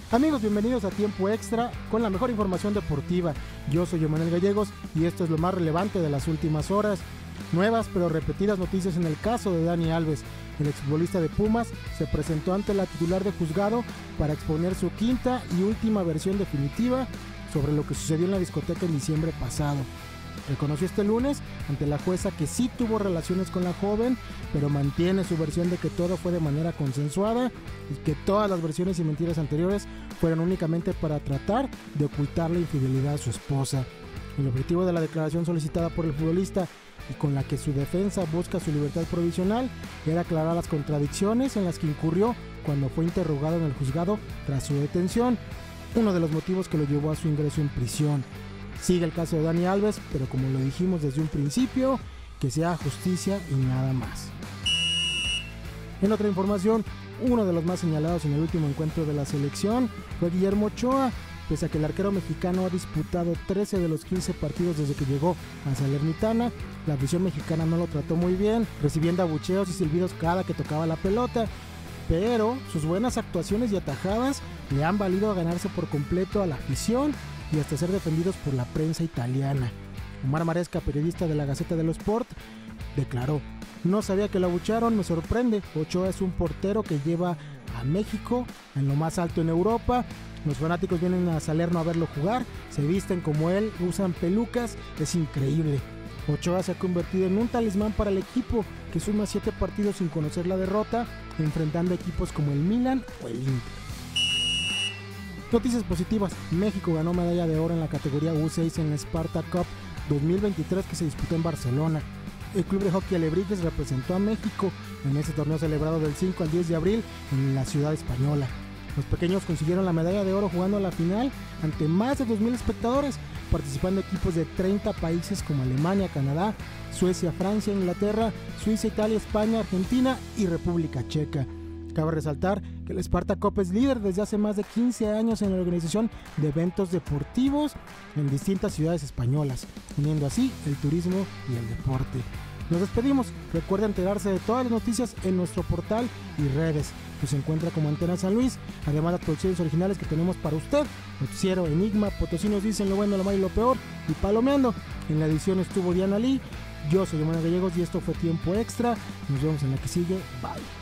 Amigos, bienvenidos a Tiempo Extra con la mejor información deportiva. Yo soy Emanuel Gallegos y esto es lo más relevante de las últimas horas. Nuevas pero repetidas noticias en el caso de Dani Alves. El exfutbolista de Pumas se presentó ante la titular de juzgado para exponer su quinta y última versión definitiva sobre lo que sucedió en la discoteca en diciembre pasado. Reconoció este lunes ante la jueza que sí tuvo relaciones con la joven, pero mantiene su versión de que todo fue de manera consensuada y que todas las versiones y mentiras anteriores fueron únicamente para tratar de ocultar la infidelidad a su esposa. El objetivo de la declaración solicitada por el futbolista y con la que su defensa busca su libertad provisional era aclarar las contradicciones en las que incurrió cuando fue interrogado en el juzgado tras su detención, uno de los motivos que lo llevó a su ingreso en prisión. Sigue el caso de Dani Alves, pero como lo dijimos desde un principio, que sea justicia y nada más. En otra información, uno de los más señalados en el último encuentro de la selección fue Guillermo Ochoa, pese a que el arquero mexicano ha disputado 13 de los 15 partidos desde que llegó a Salernitana. La afición mexicana no lo trató muy bien, recibiendo abucheos y silbidos cada que tocaba la pelota, pero sus buenas actuaciones y atajadas le han valido a ganarse por completo a la afición y hasta ser defendidos por la prensa italiana. Omar Maresca, periodista de la Gaceta dello Sport, declaró: "No sabía que lo abuchearon, me sorprende. Ochoa es un portero que lleva a México en lo más alto en Europa. Los fanáticos vienen a Salerno a verlo jugar, se visten como él, usan pelucas, es increíble". Ochoa se ha convertido en un talismán para el equipo, que suma 7 partidos sin conocer la derrota, enfrentando equipos como el Milan o el Inter. Noticias positivas: México ganó medalla de oro en la categoría U6 en la Sparta Cup 2023 que se disputó en Barcelona. El club de hockey Alebrijes representó a México en ese torneo celebrado del 5 al 10 de abril en la ciudad española. Los pequeños consiguieron la medalla de oro jugando a la final ante más de 2,000 espectadores, participando equipos de 30 países como Alemania, Canadá, Suecia, Francia, Inglaterra, Suiza, Italia, España, Argentina y República Checa. Cabe resaltar que el Sparta Cup es líder desde hace más de 15 años en la organización de eventos deportivos en distintas ciudades españolas, uniendo así el turismo y el deporte. Nos despedimos. Recuerda enterarse de todas las noticias en nuestro portal y redes. Nos encuentra como Antena San Luis, además de las producciones originales que tenemos para usted: Noticiero, Enigma, Potosí nos dicen, lo bueno, lo malo y lo peor, y Palomeando. En la edición estuvo Diana Lee. Yo soy Emanuel Gallegos y esto fue Tiempo Extra. Nos vemos en la que sigue. Bye.